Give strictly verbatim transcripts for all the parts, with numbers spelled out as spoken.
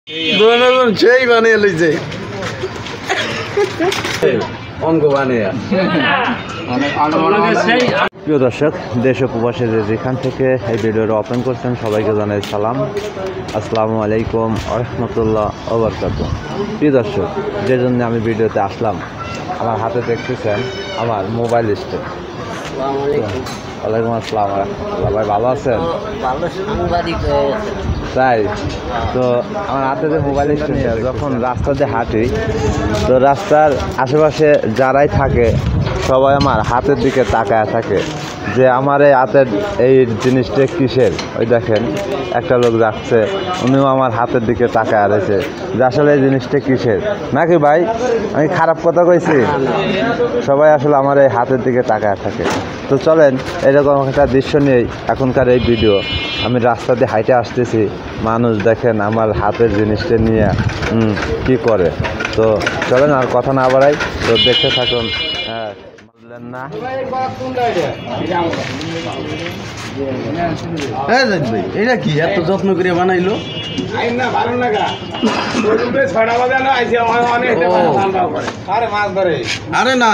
দুজন সেই বানিয়ে লইছে অঙ্গ বানিয়ে। প্রিয় দর্শক, দেশ ও প্রবাসী যেখান থেকে এই ভিডিওটা ওপেন করছেন সবাইকে জানাই সালাম, আসসালামু আলাইকুম রহমতুল্লাহ ওবরকাতুহ। প্রিয় দর্শক, যে জন্য আমি ভিডিওতে আসলাম, আমার হাতে দেখতেছেন আমার মোবাইল স্ট্যান্ড। ওয়ালাইকুম আসসালাম রহমতুল্লাহ। ভাই ভালো আছেন? তাই তো আমার হাতে যে মোবাইল স্ট্যান্ড, যখন রাস্তা দিয়ে হাঁটি তো রাস্তার আশেপাশে যারাই থাকে সবাই আমার হাতের দিকে তাকায় থাকে যে আমার এই হাতের এই জিনিসটা কিসের। ওই দেখেন একটা লোক যাচ্ছে, উনিও আমার হাতের দিকে তাকায় রয়েছে যে আসলে এই জিনিসটা কিসের। নাকি ভাই আমি খারাপ কথা কইছি? সবাই আসলে আমার এই হাতের দিকে তাকায় থাকে। তো চলেন এরকম একটা দৃশ্য নিয়েই এখনকার এই ভিডিও। আমি রাস্তা দিয়ে হাইটে আসতেছি, মানুষ দেখেন আমার হাতের জিনিসটা নিয়ে কি করে। তো চলেন আর কথা না বাড়াই, তো দেখতে থাকুন। হ্যাঁ বুঝলেন না? এটা কি এত যত্ন করে বানাইলো? আরে না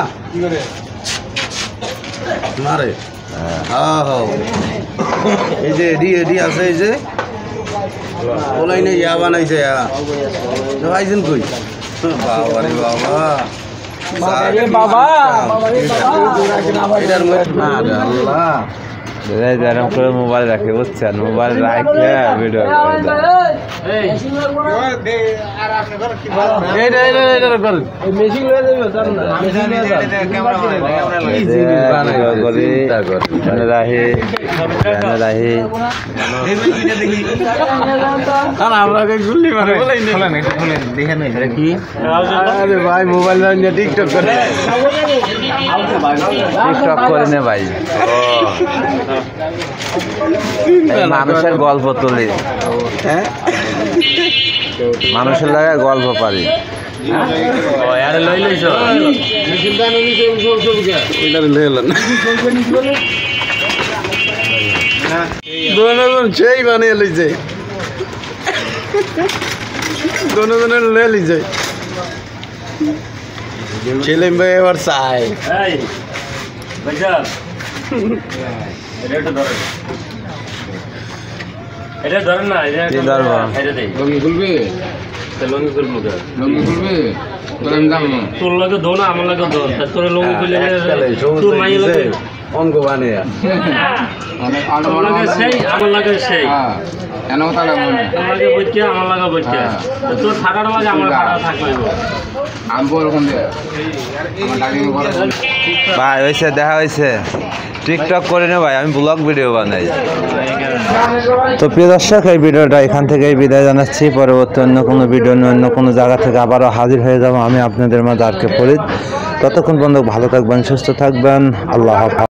মারে এই যে এডি এডি আছে, এই যে ওলাইনে ইয়া বানাইছে আইছেন কই? বাবা রে বাবা এরকম করে মোবাইল রাখে, বুঝছেন? মোবাইল রাখে ভিডিও রাহি রাহি ভাই মোবাইল টিকটক করে টিকটক করে নে ভাই, মানুষের গল্প তুলি, হ্যাঁ মানুষের লাগে গল্প পারি। সেই বানিয়ে লইছে দুজনের লয়ে লিছে ছেলে ভাই এবার চাই এটা ধরেন না, লঙ্গি খুলবি লঙ্গি খুলবো লঙ্গি খুলবি তোর লাগে ধো না আমার লাগে ধো, তোর লঙ্গি খুলে তোর মাইয়ে লাগে অঙ্গ বানিয়ে আমার লাগে সেই আমার লাগে সেই আমার লাগে বইতে আমার লাগে বইতে তোর থাকার মাঝে আমার ভাড়া থাকবে ভাই হয়েছে, দেখা হয়েছে। টিকটক করে নে ভাই, আমি ব্লগ ভিডিও বানাই। তো প্রিয় দর্শক, এই ভিডিওটা এখান থেকেই বিদায় জানাচ্ছি। পরবর্তী অন্য কোনো ভিডিও নিয়ে অন্য কোনো জায়গা থেকে আবারও হাজির হয়ে যাব আমি আপনাদের মাঝে আর কে ফরিদ। ততক্ষণ পর্যন্ত ভালো থাকবেন, সুস্থ থাকবেন। আল্লাহ হাফেজ।